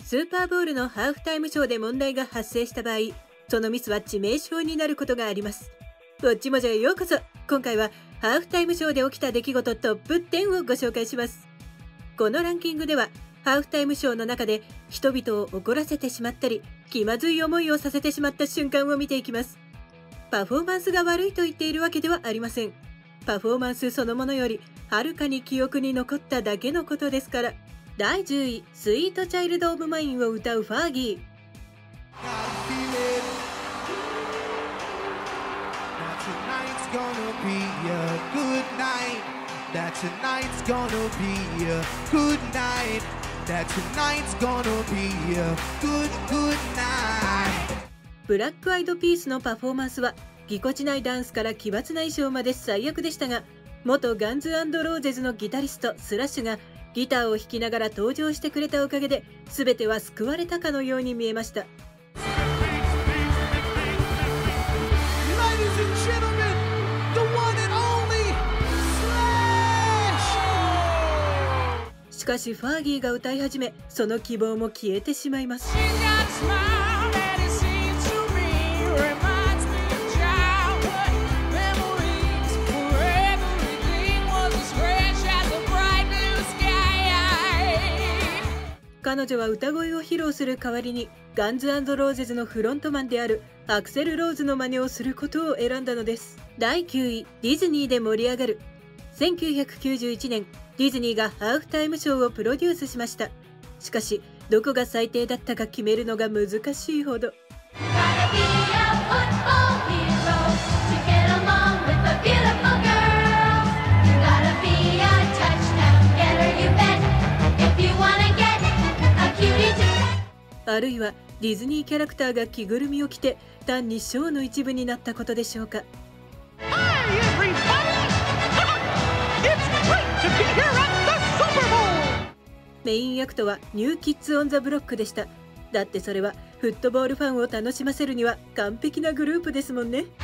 スーパーボウルのハーフタイムショーで問題が発生した場合、そのミスは致命傷になることがあります。ウォッチモジャへようこそ。今回はハーフタイムショーで起きた出来事トップ10をご紹介します。このランキングでは、ハーフタイムショーの中で人々を怒らせてしまったり、気まずい思いをさせてしまった瞬間を見ていきます。パフォーマンスが悪いと言っているわけではありません。パフォーマンスそのものよりはるかに記憶に残っただけのことですから。第10位、スイートチャイルド・オブ・マインを歌うファーギー。ブラックアイドピースのパフォーマンスはぎこちないダンスから奇抜な衣装まで最悪でしたが、元ガンズ&ローゼズのギタリストスラッシュがギターを弾きながら登場してくれたおかげで全ては救われたかのように見えました。しかしファーギーが歌い始め、その希望も消えてしまいます。彼女は歌声を披露する代わりにガンズ&ローゼズのフロントマンであるアクセル・ローズの真似をすることを選んだのです。第9位、ディズニーで盛り上がる。1991年、ディズニーがハーフタイムショーをプロデュースしました。しかし、どこが最低だったか決めるのが難しいほど。あるいはディズニーキャラクターが着ぐるみを着て単にショーの一部になったことでしょうか。メインアクトはニューキッズ・オン・ザ・ブロックでした。だってそれはフットボールファンを楽しませるには完璧なグループですもんね。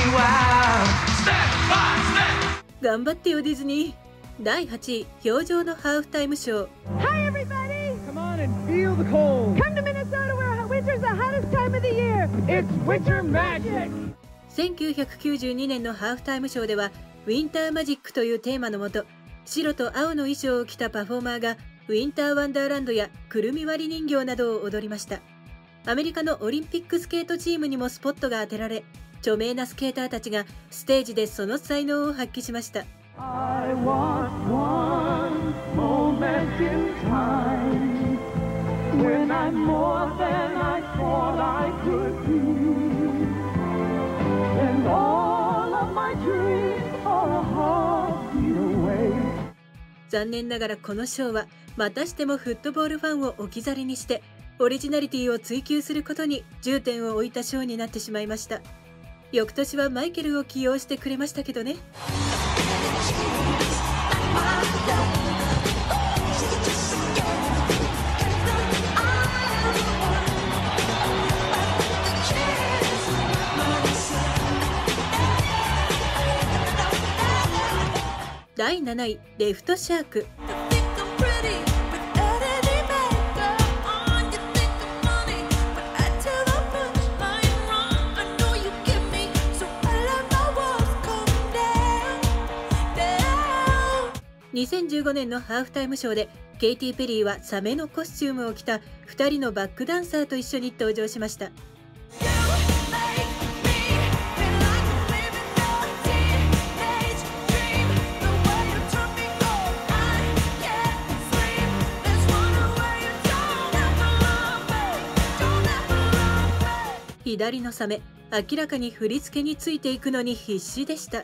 頑張ってよディズニー。第8位、氷上のハーフタイムショー。 Come on and feel the cold. Come to Minnesota where winter's the hottest time of the year. It's winter magic. 1992年のハーフタイムショーではウィンターマジックというテーマのもと、白と青の衣装を着たパフォーマーがウィンターワンダーランドやくるみ割り人形などを踊りました。アメリカのオリンピックスケートチームにもスポットが当てられ、著名なスケーターたちがステージでその才能を発揮しました。 I want one moment in time when I'm more than I thought I could be, and all of my dreams are a heartbeat away. 残念ながらこのショーはまたしてもフットボールファンを置き去りにしてオリジナリティを追求することに重点を置いたショーになってしまいました。翌年はマイケルを起用してくれましたけどね。第7位、レフトシャーク。2015年のハーフタイムショーでケイティ・ペリーはサメのコスチュームを着た2人のバックダンサーと一緒に登場しました。左のサメ、明らかに振り付けについていくのに必死でした。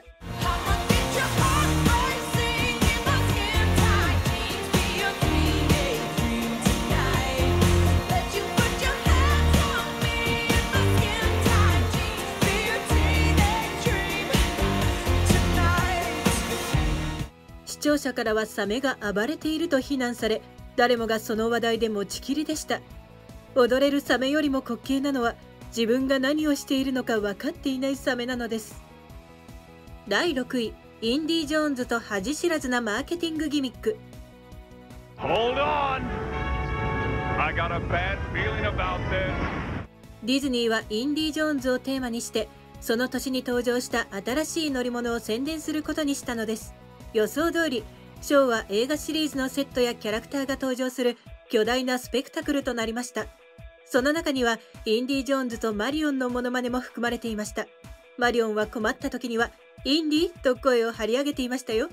視聴者からはサメが暴れていると非難され、誰もがその話題で持ちきりでした。踊れるサメよりも滑稽なのは自分が何をしているのか分かっていないサメなのです。第6位、インディ・ジョーンズと恥知らずなマーケティングギミック。 Hold on. I got a bad feeling about this. ディズニーはインディ・ジョーンズをテーマにして、その年に登場した新しい乗り物を宣伝することにしたのです。予想通り、ショーは映画シリーズのセットやキャラクターが登場する巨大なスペクタクルとなりました。その中にはインディ・ジョーンズとマリオンのモノマネも含まれていました。マリオンは困った時にはインディと声を張り上げていましたよ。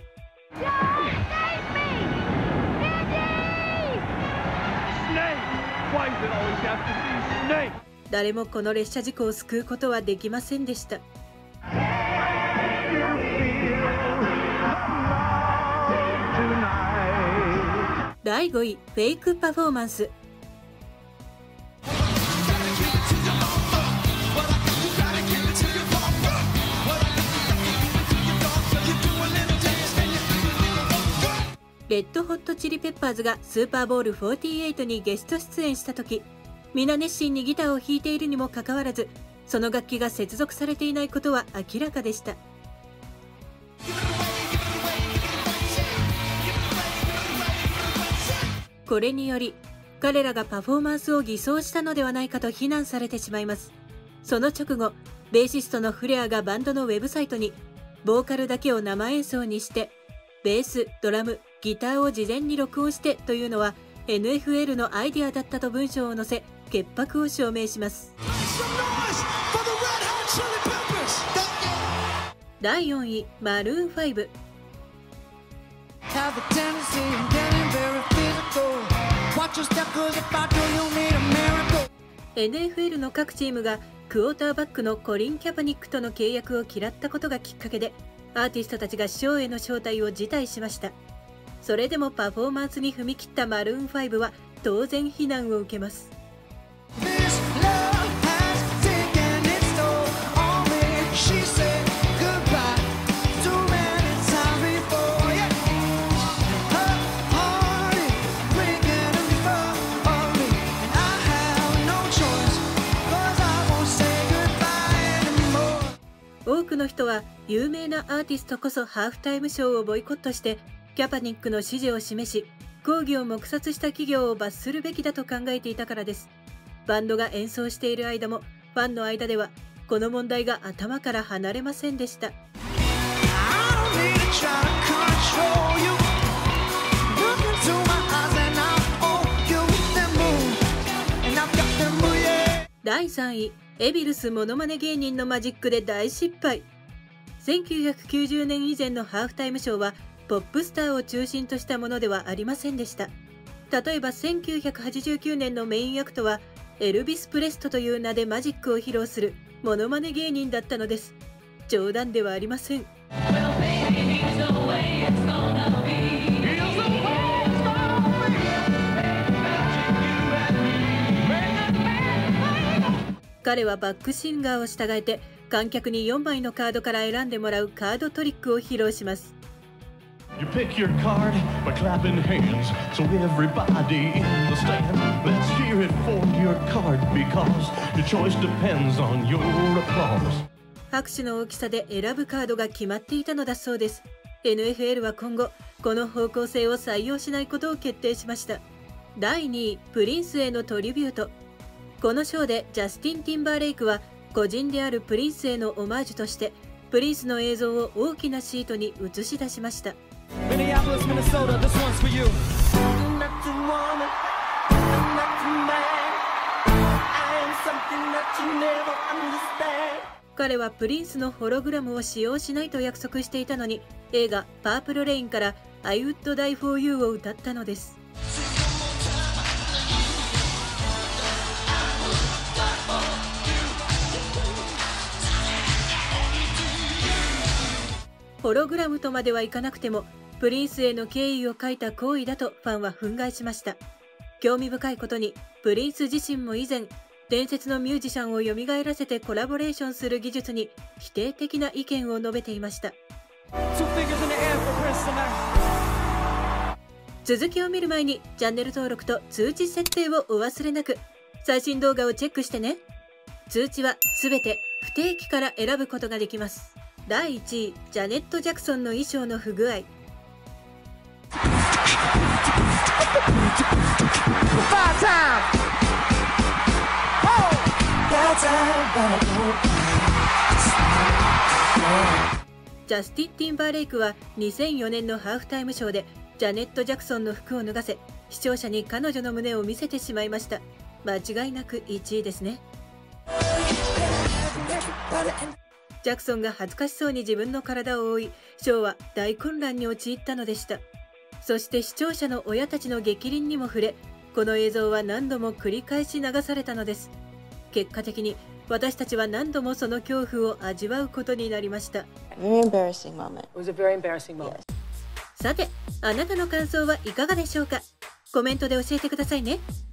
誰もこの列車事故を救うことはできませんでした。第5位、フェイクパフォーマンス。レッドホットチリペッパーズがスーパーボウル48にゲスト出演した時、皆熱心にギターを弾いているにもかかわらず、その楽器が接続されていないことは明らかでした。これにより、彼らがパフォーマンスを偽装したのではないかと非難されてしまいます。その直後、ベーシストのフレアがバンドのウェブサイトに、ボーカルだけを生演奏にして、ベース、ドラム、ギターを事前に録音してというのは NFL のアイデアだったと文章を載せ、潔白を証明します。第4位、マルーン5。NFL の各チームがクォーターバックのコリン・キャパニックとの契約を嫌ったことがきっかけで、アーティストたちがショーへの招待を辞退しました。それでもパフォーマンスに踏み切ったマルーン5は当然非難を受けます。多くの人は有名なアーティストこそハーフタイムショーをボイコットしてキャパニックの支持を示し、抗議を黙殺した企業を罰するべきだと考えていたからです。バンドが演奏している間もファンの間ではこの問題が頭から離れませんでした。第3位、エビルスモノマネ芸人のマジックで大失敗。1990年以前のハーフタイムショーはポップスターを中心としたものではありませんでした。例えば1989年のメインアクトはエルビス・プレストという名でマジックを披露するモノマネ芸人だったのです。冗談ではありません。彼はバックシンガーを従えて観客に4枚のカードから選んでもらうカードトリックを披露します。 You pick your card by clapping hands, so everybody in the stand, let's cheer it for your card because your choice depends on your applause. 拍手の大きさで選ぶカードが決まっていたのだそうです。NFL は今後この方向性を採用しないことを決定しました。第2位、プリンスへのトリビュート。このショーでジャスティン・ティンバーレイクは個人であるプリンスへのオマージュとしてプリンスの映像を大きなシートに映し出しました。彼はプリンスのホログラムを使用しないと約束していたのに、映画「パープルレイン」から「I Would Die For You」を歌ったのです。ホログラムとまではいかなくてもプリンスへの敬意を書いた行為だとファンは憤慨しました。興味深いことにプリンス自身も以前伝説のミュージシャンを蘇らせてコラボレーションする技術に否定的な意見を述べていました。続きを見る前にチャンネル登録と通知設定をお忘れなく。最新動画をチェックしてね。通知はすべて不定期から選ぶことができます。第1位、ジャネット・ジャクソンの衣装の不具合。 ジャスティン・ティンバーレイクは2004年のハーフタイムショーでジャネット・ジャクソンの服を脱がせ、視聴者に彼女の胸を見せてしまいました。間違いなく1位ですね。ジャクソンが恥ずかしそうに自分の体を覆い、ショーは大混乱に陥ったのでした。そして視聴者の親たちの逆鱗にも触れ、この映像は何度も繰り返し流されたのです。結果的に私たちは何度もその恐怖を味わうことになりました。さて、あなたの感想はいかがでしょうか。コメントで教えてくださいね。